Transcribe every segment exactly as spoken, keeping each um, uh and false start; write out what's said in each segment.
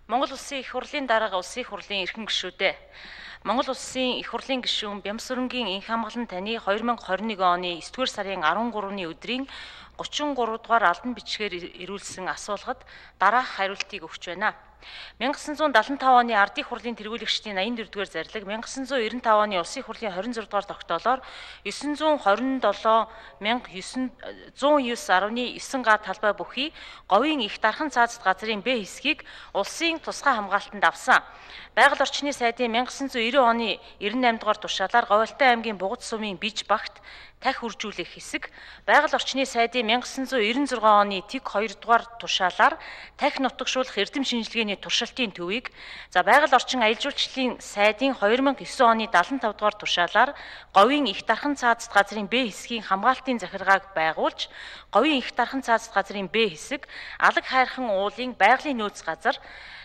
Монгол Улсын их хурлын дарга Улсын их хурлын эрхэм гишүүдээ. Монгол Улсын их хурлын гишүүн Бямсүрэнгийн инх хамгаалан таны две тысячи двадцать one оны ninth сарын13-ны өдрийн thirty-three дугаар албан бичгээр ирүүлсэн асуулгад дараах хариултыг өгч байна. nineteen seventy-five оны Ардын их хурлын тэргүүлэгчдийн eighty-four дугаар зарлиг, nineteen ninety-five оны Улсын их хурлын twenty-six дугаар тогтоолоор nine twenty-seven thousand nine hundred nine га талбай бүхий говийн их дархан цаазд газрын Б хэсгийг улсын тусгай хамгаалтанд авсан. Байгаль орчны сайдын nineteen ninety оны ninety-eight дугаар тушаалаар Говьалтай аймгийн Бугад сумын Биж багт тахь үржүүлэх хэсэг, байгаль орчны сайдын nineteen ninety-six оны Тэг two дугаар тушаалаар тахь нутагшуулах эрдэм шинжилгээний туршилтын төвийг, за байгаль орчин аялал жуулчлалын сайдын two thousand nine оны seventy-five дугаар тушаалаар говийн их дархан цаазд газрын Б хэсгийн хамгаалтын захиргааг байгуулж, говийн их дархан цаазд газрын Б хэсэг, алаг хайрхан уулын байгалийн нөөц газар,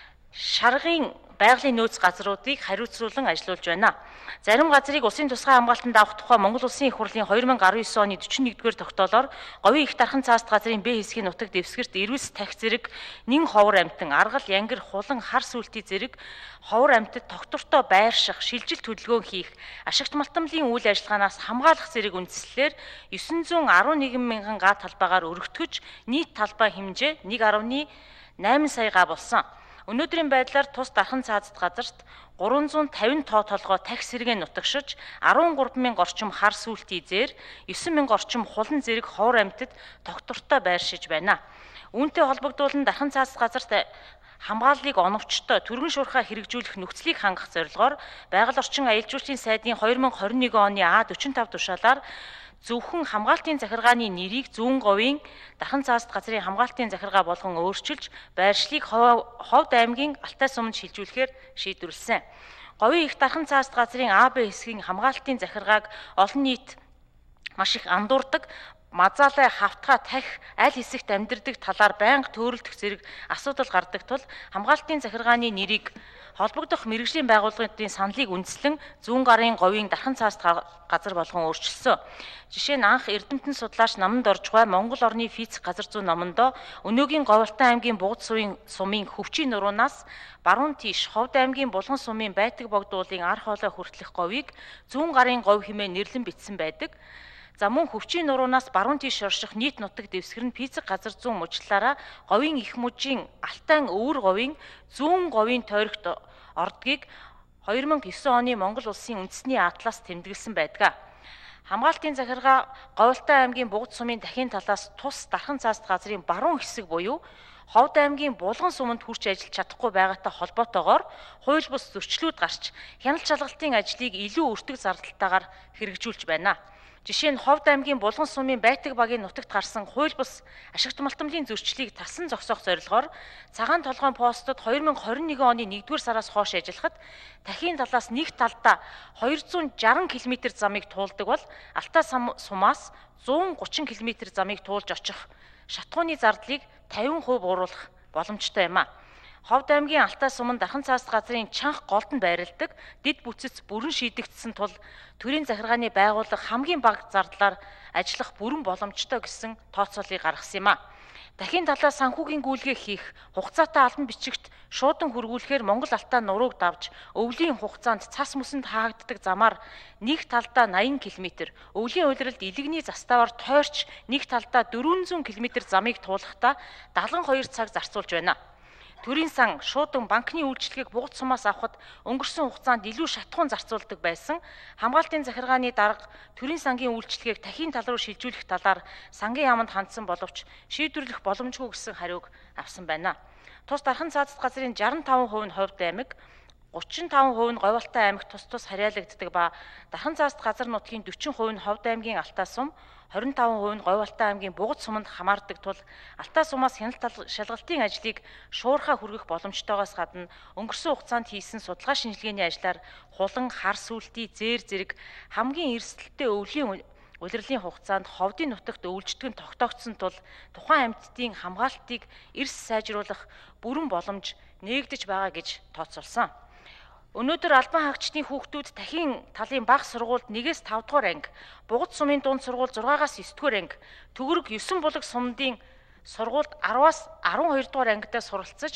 шаргын байгалийн нөөц газруудыг хариуцуулан ажиллуулж байна. Зарим газрыг улсын тусгай хамгаалтанд авах тухай Монгол Улсын их хурлын two thousand nineteen оны forty-one дугаар тогтоолоор говийн их дархан цаазд газрын Б хэсгийн нутаг дэвсгэрт эрүүс тахь зэрэг нэн ховор амтан, аргал, янгир, хулан, хар сүлтий зэрэг ховор амтад тогтвортой байрших, шилжил төлөвлөгөө хийх, ашигт малтамлын үйл ажиллагаанаас хамгаалах зэрэг үндслэлээр nine hundred eleven мянган га талбайгаар өргөтгөж нийт талбай хэмжээ one point eight сая га болсон. Өнөөдрийн байдлаар тус дархан цаазд газарт three hundred fifty тоо толгой тахь сэргээ нутагшиж, thirteen thousand орчим хар сүлтий зээр, nine thousand орчим хулан зэрэг ховор амтад тогтвортой байршиж байна. Үүнтэй холбогдуулан дархан цаазд газарт хамгааллыг оновчтой түргэн шуурхай хэрэгжүүлэх нөхцөлийг хангах зорилгоор байгаль орчин аялал жуулчлалын сайдын twenty twenty-one оны А forty-five тушаалаар зөвхөн хамгаалтын захиргааны нэрийг зүүн говийн дархан цаазд газрын хамгаалтын захиргаа болгон өөрчилж, байршлыг Ховд аймгийн Алтай суманд шилжүүлэхээр шийдвэрлэсэн. Говийн их дархан цаазд газрын А Б хэсгийн хамгаалтын захиргааг олон нийт маш их андуурдаг, мазаалай, хавтгай, тахь аль хэсэгт амьдардаг талаар байнга төөрөлдөх зэрэг асуудал гардаг тул хамгаалтын захиргааны нэрийг холбогдох мэргэжлийн байгууллагын саналыг үндэслэн зүүн гарын говийн дархан цаазд газар болгон өөрчилсөн. Жишээ нь анх эрдэмтэн судлаач Наманд Оржгой Монгол орны физик газар зүйн номондоо өнөөгийн Говьалтай аймгийн Бугад сумын сумын хөвчийн нуруунаас баруун тийш Ховд аймгийн Булган сумын Байтаг богд уулын ар хоолой хүртэлх говийг зүүн гарын говь хэмээн нэрлэн бичсэн байдаг. За мөн хөвчийн нуруунаас баруун тийш орших нийт нутаг дэвсгэр нь физик газар зүйн мужлаараа говийн их мужийн Алтайн өвөр говийн зүүн говийн тойрогт ордгийг two thousand nine оны Монгол улсын үндэсний атлас тэмдэглэсэн байдаг. Хамгаалтын захиргаа Говьалтай аймгийн Бугад сумын дахин талаас тус дархан цаазд газрын баруун хэсэг буюу Ховд аймгийн Булган суманд хүрч ажиллаж чадахгүй байгаатай холбоотойгоор хууль бус зөрчлүүд гарч хяналт шалгалтын ажлыг илүү өртөг зардалтайгаар хэрэгжүүлж байна. Жишээ нь Ховд аймгийн Булган сумын Байтаг багийн нутагт гарсан хууль бус ашигт малтамлын зөрчлийг тасан зогсоох зорилгоор цагаан толгойн постод twenty twenty-one оны one-р сараас хойш ажиллахад дахин талаас нэг талдаа two hundred sixty км замыг туулдаг бол Алтай сумаас one thirty км замыг туулж очих шатхууны зардлыг fifty percent бууруулах боломжтой юм а. Ховд аймгийн Алтай сумын дархан цаазд газрын чанх голд нь байрладаг дэд бүтцэц бүрэн шийдэгдсэн тул төрийн захиргааны байгууллага хамгийн бага зардлаар ажиллах бүрэн боломжтой гэсэн тооцоолыг гаргасан юм а. Дахин талаас санхүүгийн гүйлгээ хийх, хугацаатай албан бичигт шуудан хөргүүлэхээр Монгол Алтай нурууг давж, өвлийн хугацаанд цас мөсөнд хаагддаг замаар нэг талдаа eighty км, өвлийн улиралд илэгний заставаар тойрч нэг талдаа four hundred км замыг туулахдаа seventy-two цаг зарцуулж байна. Төрийн сан шуудан банкны үйлчилгээг Бугад сумаас авахд өнгөрсөн хугацаанд илүү шатхуун зарцуулдаг байсан. Хамгаалтын захиргааны дарга төрийн сангийн үйлчилгээг дахин тал руу шилжүүлэх талаар сангийн яамд хандсан боловч шийдвэрлэх боломжгүй гэсэн хариуг авсан байна. Тус дархан цаазд газрын sixty-five percent нь Ховд аймаг, thirty-five percent нь Говьалтай аймагт тус тус харьяалагддаг ба дархан цаазд газар нутгийн forty percent нь Ховд аймгийн Алтай сум, twenty-five percent нь Говьалтай аймгийн Бугад суманд хамаардаг тул Алтай сумаас хяналт шалгалтын ажлыг шуурхай хүргэх боломжтойгоос гадна өнгөрсөн хугацаанд хийсэн судалгаа шинжилгээний ажлаар хулан, хар сүлтий, зээр зэрэг хамгийн эрсдэлтэй өвлийн улирлын хугацаанд Ховдын нутагт өвлжтгөн тогтоогдсон тул тухайн амьтдын хамгаалтыг эрс сайжруулах бүрэн боломж нээгдэж байгаа гэж тооцоолсон. Өнөөдөр албан хаагчдын хүүхдүүд дахин талын бага сургуульд one-ээс five дугаар анги, Бугад сумын дунд сургууль six-аас nine дугаар анги, Төгөрөг nine булаг сумдын сургуульд ten-аас twelve дугаар ангидаа суралцаж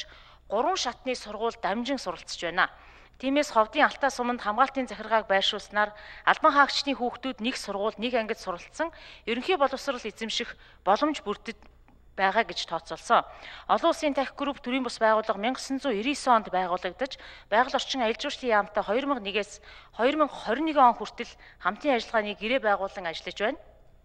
гурван шатны сургууль дамжин суралцж байна. Тиймээс Ховдын Алтаа суманд хамгаалтын захиргааг байршуулснаар албан хаагчдын хүүхдүүд нэг сургууль, нэг ангид суралцсан ерөнхий боловсрол эзэмших боломж бүрдэж байгаа гэж тооцоолсон. Олон улсын тахи групп төрийн бус байгууллага мянга тоғыз жүз девяносто девять онд байгуулагдаж, байгаль орчин аялал жуулчлалын яамтай хоёр мянга нэгээс хоёр мянга хорин нэгэн он хүртэл хамтын ажиллагааны гэрээ байгуулан ажиллаж байна.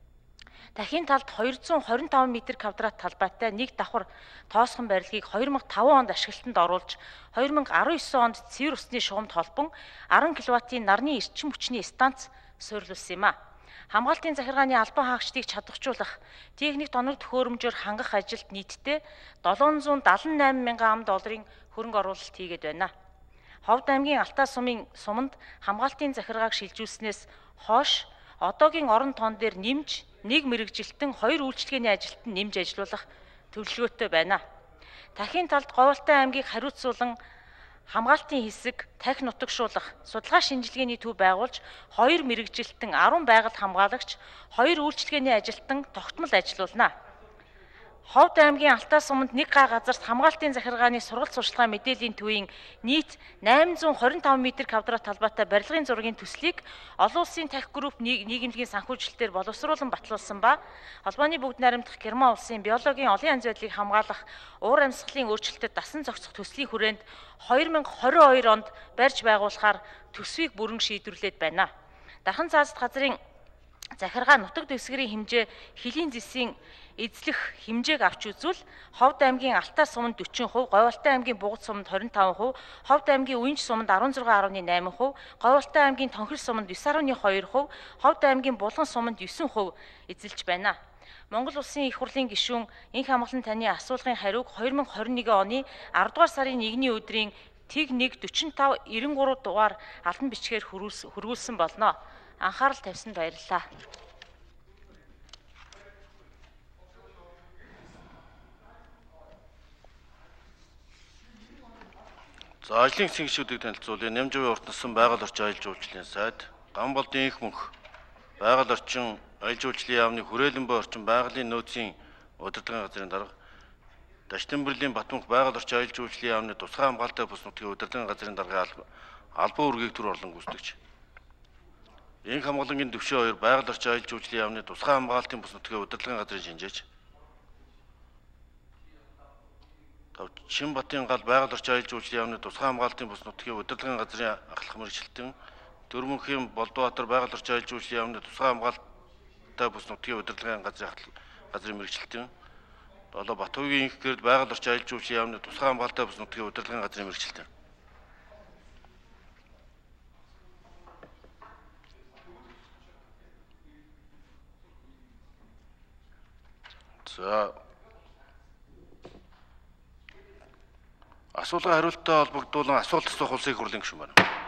Дахин талд хоёр зуун хорин таван метр квадрат талбайтай нэг давхар тоосхон барилгыг хоёр мянга таван онд ашиглалтанд оруулж, хоёр мянга арван девять онд цэвэр усны шугамд холбон арван киловаттын нарны эрчим хүчний станц суурилуулсан юм а. Хамгаалтын захиргааны албан хаагчдыг чадваржуулах, техник тоног төхөөрөмжөөр хангах ажилд нийтдээ долоон зуун дагалан найман мянган ам долларын хөрөнгө оруулалт хийгээд байна. Ховд аймгийн Алтаа сумын суманд хамгаалтын захиргааг шилжүүлснээс хойш одоогийн орон тоон дээр нэмж нэг мэрэгжилтэн хоёр үйлчилгээний ажилтан нэмж ажиллуулах төлөвлөгөөтэй байна. Дахин талд Говьалтай аймгийг хариуцуулан хамгаалтын хэсэг тахи нутагшуулах судалгаа шинжилгээний төв байгуулж хоёр мэрэгжилтэн арван байгальд хамгаалагч хоёр үйлчилгээний ажилтан тогтмол ажиллуулна. Ховд аймгийн Алтаа суманд нэг га газарт хамгаалтын захиргааны сургалт сурчлагын мэдээллийн төвийн нийт найман зуун хорин таван метр квадрат талбайтай барилгын зургийн төслийг олон улсын тахи групп нийгэмлэгийн санхүүжилтээр боловсруулан батлуулсан ба холбооны бүгд найрамдах Герман улсын биологийн олон янз байдлыг хамгаалах уур амьсгалын өөрчлөлтөд дасан зохицох төслийн хүрээнд хоёр мянга хорин хоёр онд барьж байгуулахаар төсвийг бүрэн шийдвэрлээд байна. Дархан цаазд газрын захиргаа нутаг дэвсгэрийн хэмжээ хөлийн зэсийн эзлэх хэмжээг авч үзвэл Ховд аймгийн Алтаа суманд дөрвөн хувь, Говьалтай аймгийн Бугад суманд хорин таван хувь, Ховд аймгийн Уянж суманд арван зургаан гаруй найман хувь, Говьалтай аймгийн Тонхир суманд девять гаруй хоёр хувь, Ховд аймгийн Булган суманд девять хувь эзэлж байна. Монгол улсын их хурлын гишүүн энх хамгаалалтын таны асуулгын хариуг хоёр мянга хорин нэгэн оны аравдугаар сарын нэгний өдрийн тэг нэг дөрвөн таван девяносто гурван дугаар албан бичгээр хөрвүүлсэн болно. Анхаарал тавьсанд баярлалаа. За ажлын хэсгийн гишүүдийг танилцуулъя. Нямж хувийн урт насны байгаль орчин аялал жуулчлалын сайд, Гамболдын их мөнх байгаль орчин аялал жуулчлалын яамны хүрээлэн буй орчин байгалийн нөөцийн удирдлагын газрын дарга, Даштанбэрлийн Батмөнх байгаль орчин аялал жуулчлалын яамны тусгай хамгаалалтай бус нутгийн удирдлагын газрын даргын албан үргийг төр орлон гүйцэтгэж, энх хамгааллагын дэвшээ хоёр байгаль орчин аялал жуулчлалын яамны тусгай хамгаалалтын бус нутгийн удирдлагын газрын шинжээч, Шинбатын гал байгаль орчин аялал жуулчлалын яамны тусгай хамгаалалтын бус нутгийн удирдлагын газрын ахлах мэргэжилтэн, Дөрмөнхийн Болдбаатар байгаль орчин аялал жуулчлалын яамны тусгай хамгаалалттай бус нутгийн удирдлагын газрын газрын мэргэжилтэн, долоо Батхуугийн инх гэрэл байгаль орчин аялал жуулчлалын яамны тусгай хамгаалалттай бус нутгийн удирдлагын газрын мэргэжилтэн. За асуулга хариулттай холбогдуулан асуулт асуух улсын их хурлын гишүүн байна.